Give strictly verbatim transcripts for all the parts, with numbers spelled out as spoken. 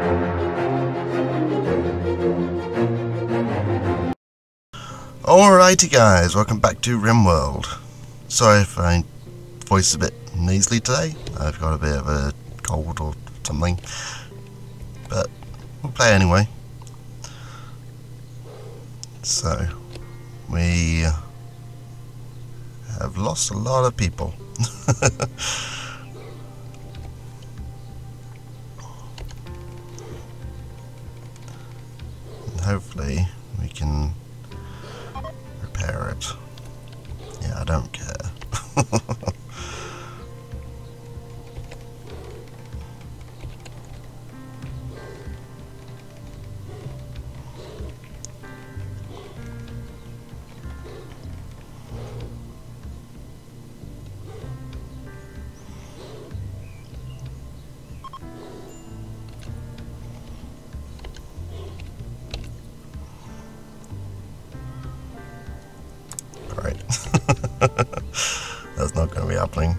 Alrighty guys, welcome back to RimWorld. Sorry if my voice is a bit nasally today. I've got a bit of a cold or something. But we'll play anyway. So, we have lost a lot of people. And hopefully we can repair it. Yeah, I don't care. Right. That's not going to be happening.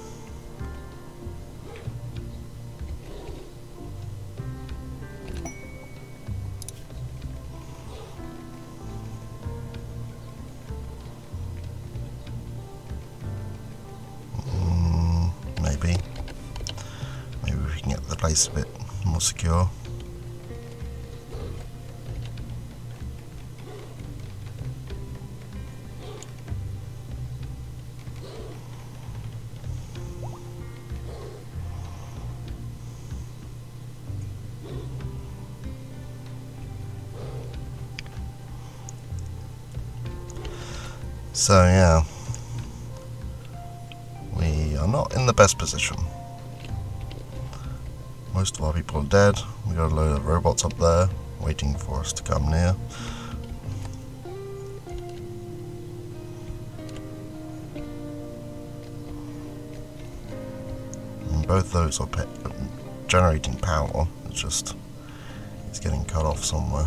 Mm, maybe. Maybe we can get the place a bit more secure. So yeah, we are not in the best position. Most of our people are dead. We got a load of robots up there waiting for us to come near. And both those are pe generating power. It's just it's getting cut off somewhere.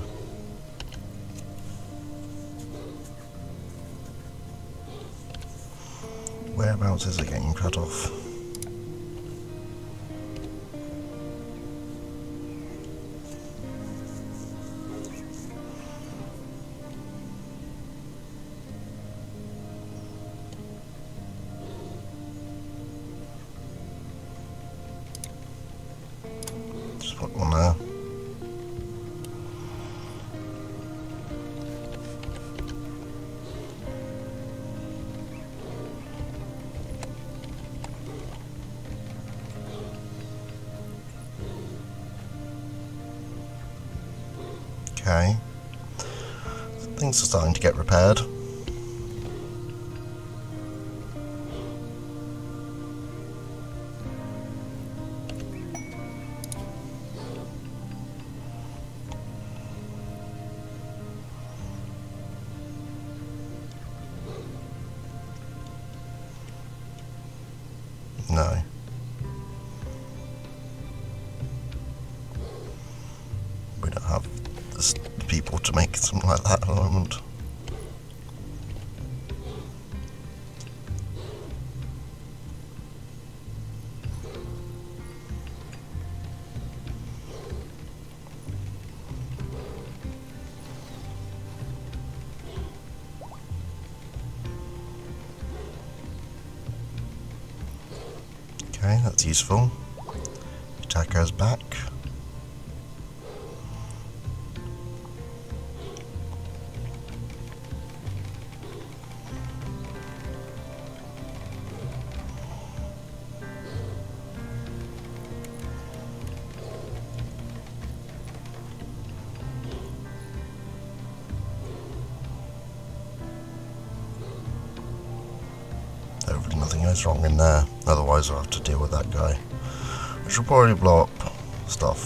Whereabouts is it getting cut off? Just put one there. Okay, things are starting to get repaired. No. We don't have the people to make something like that at the moment. Okay, that's useful. Attacker's back. Hopefully nothing goes wrong in there, otherwise I'll have to deal with that guy, which will probably blow up stuff.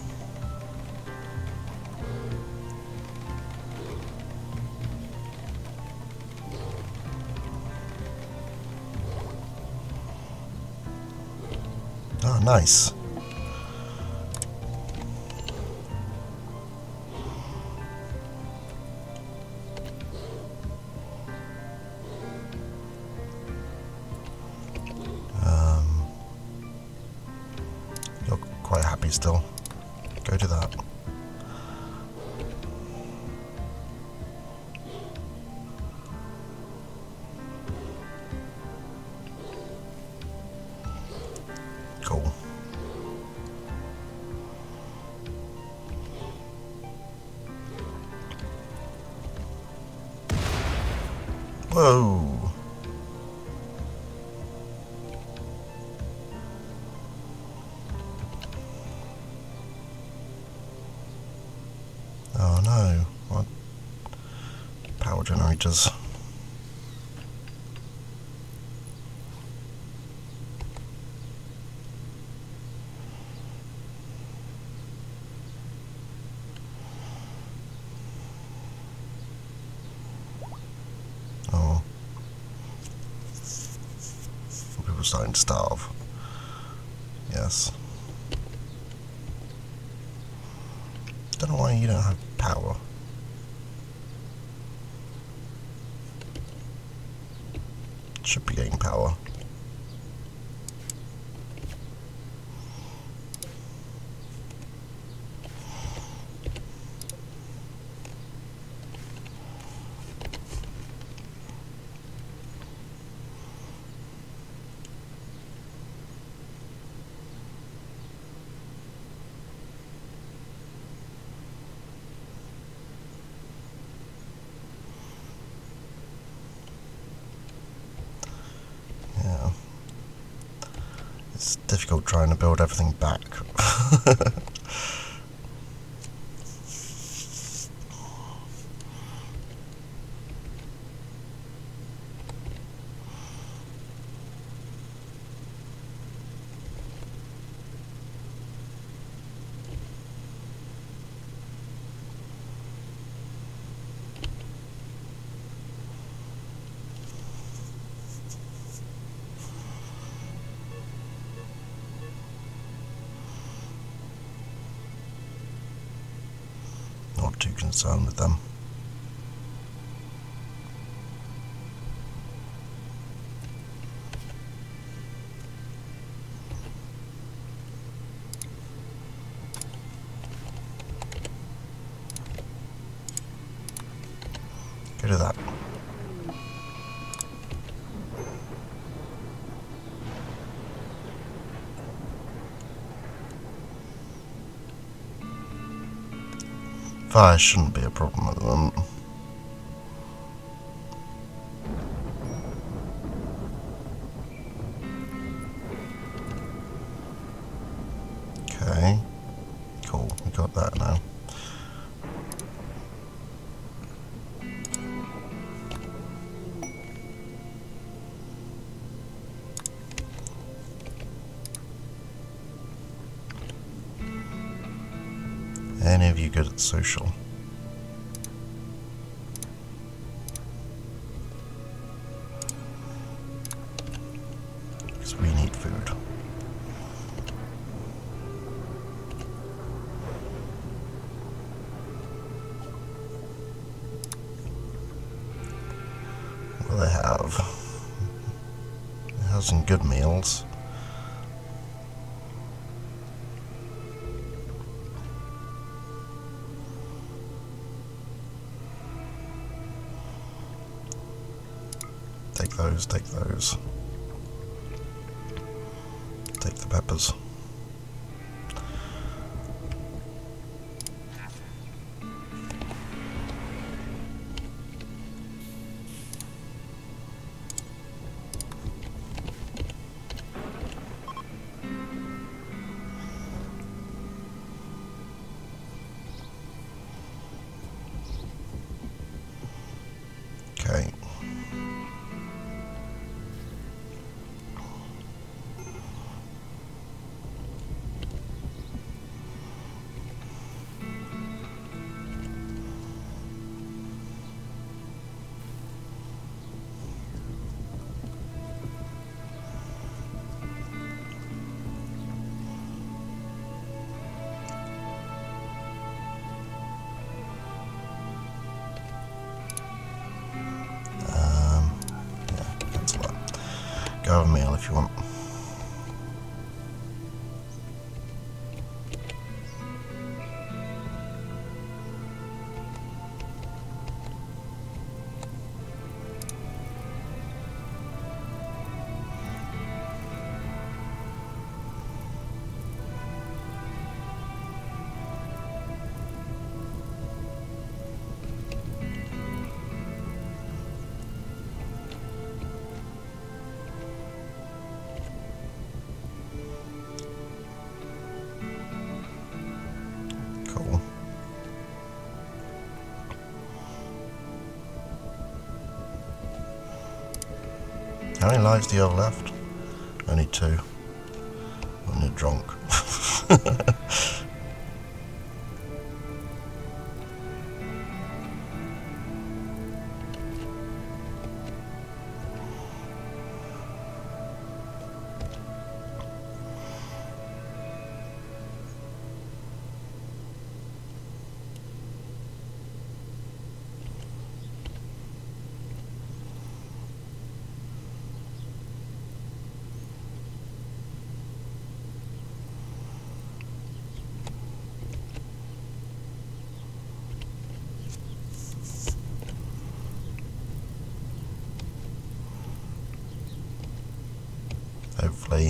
Oh, nice. Quite happy still. Go to that. Cool. Whoa. Oh no, what? Power generators. Oh. People are starting to starve. Yes. Don't know why you don't have power. Should be getting power. Yeah. It's difficult trying to build everything back. Not too concerned with them. Go to that. Fire shouldn't be a problem at the moment. Okay. Cool, we got that now. Any of you good at social? Because we need food. What do they have? They have some good meals. Take those, take those. Take the peppers. Okay. How many lives do you have left? Only two. When you're drunk. Hopefully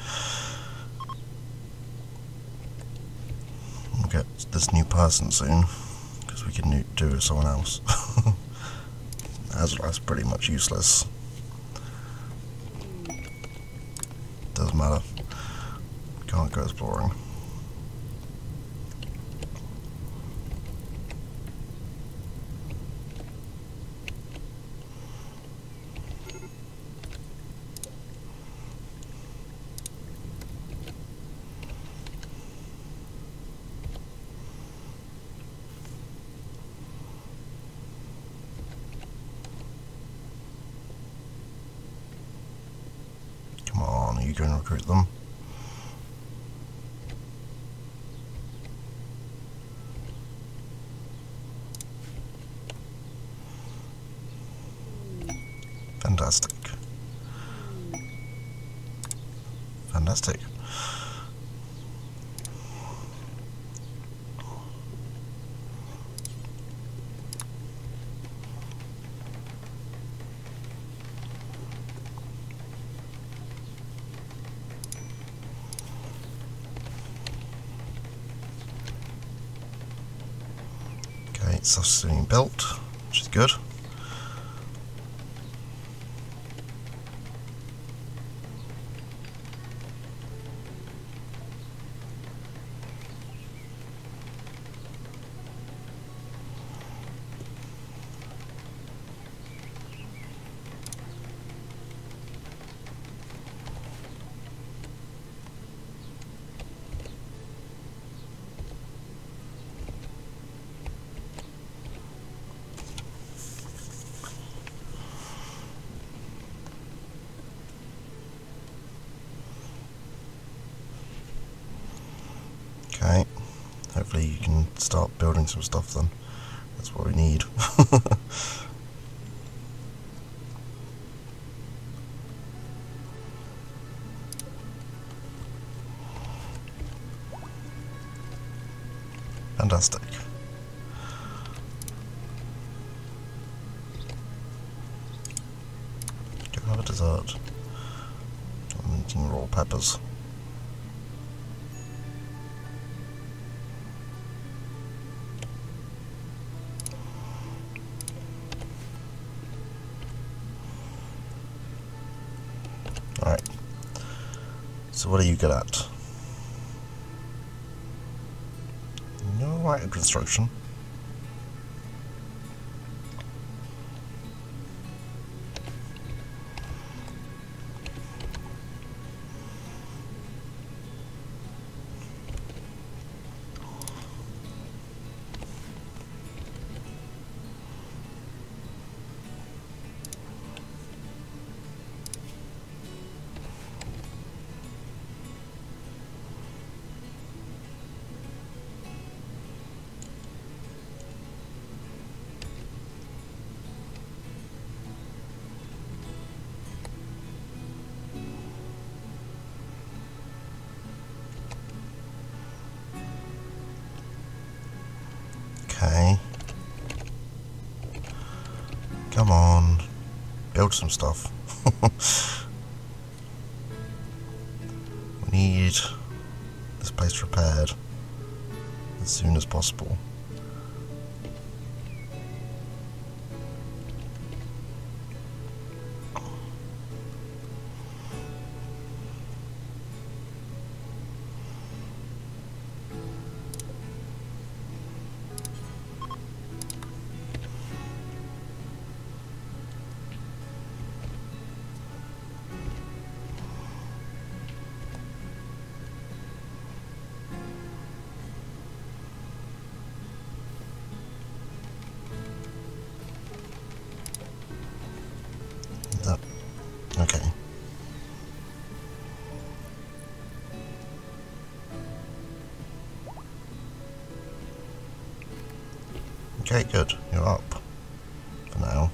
we'll get this new person soon, because we can do it with someone else. Azrael's pretty much useless. Doesn't matter. Can't go exploring. Come on, are you going to recruit them? Fantastic. Fantastic. Okay, stuff's being built, which is good. Okay, hopefully you can start building some stuff then. That's what we need. Fantastic. Can I have a dessert? I'm eating raw peppers. Alright. So what are you good at? You're alright at construction. Okay. Come on. Build some stuff. We need this place repaired as soon as possible. Okay, good. You're up. For now.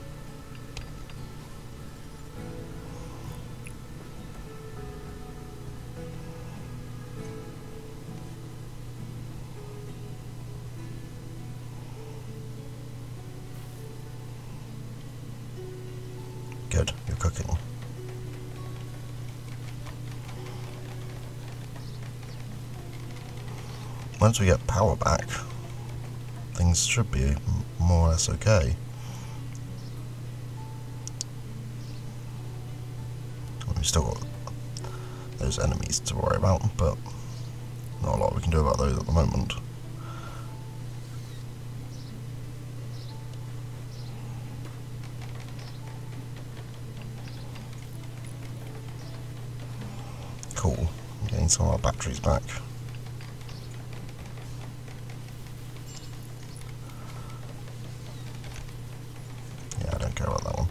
Good, you're cooking. Once we get power back, things should be more or less okay. We've still got those enemies to worry about, but not a lot we can do about those at the moment. Cool, I'm getting some of our batteries back. Yeah, I don't care about that one.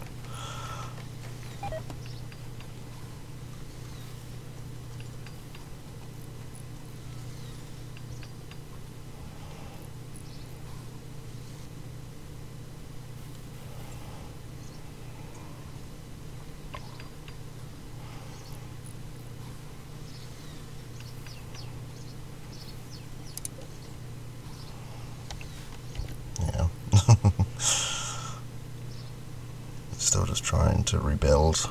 Still just trying to rebuild.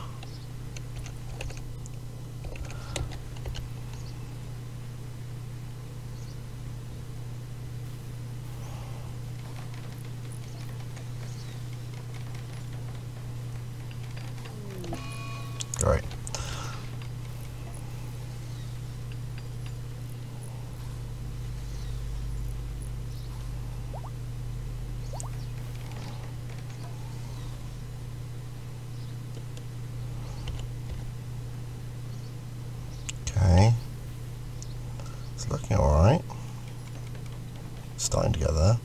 Great. Okay, it's looking alright. Starting to get there.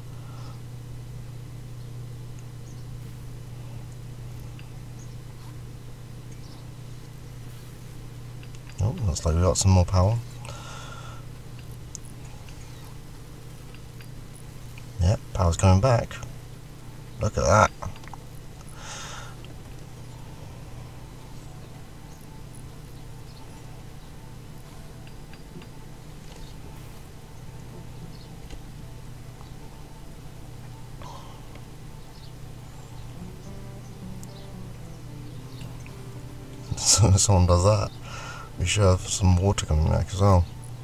Oh, looks like we got some more power. Yep, power's coming back. Look at that. So if someone does that, we should have some water coming back as well.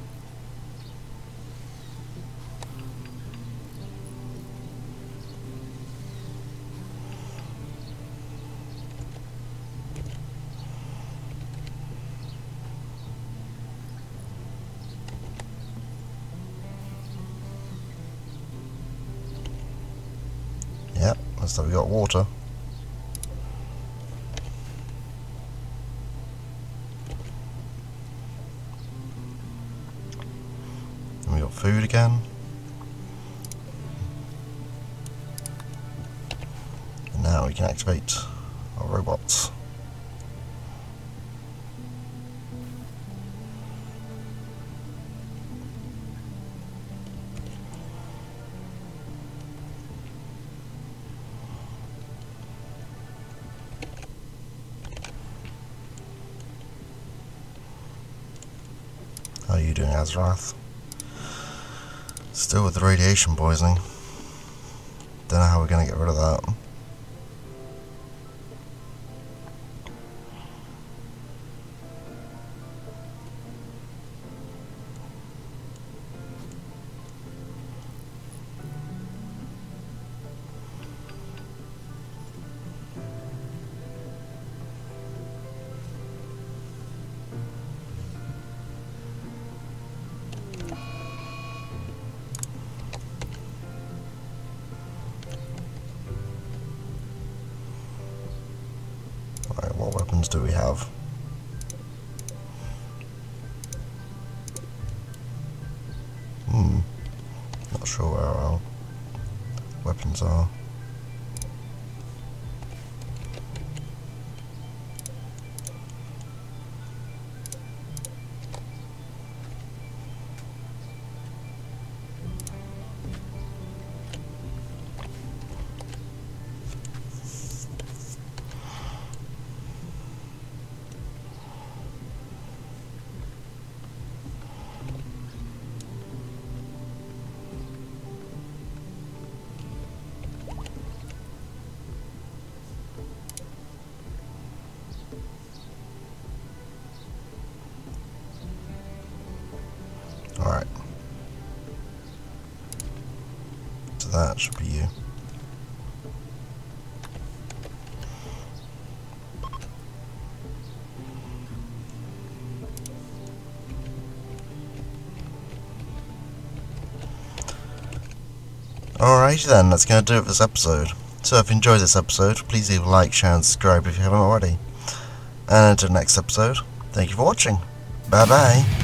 Yep, looks like we got water. And we got food again. And now we can activate our robots. How are you doing, Azrath? Still with the radiation poisoning. Don't know how we're going to get rid of that. Alright, what weapons do we have? Hmm, not sure where our weapons are. that should be you. Alrighty then, that's going to do it for this episode. So if you enjoyed this episode, please leave a like, share and subscribe if you haven't already. And until next episode, thank you for watching. Bye bye.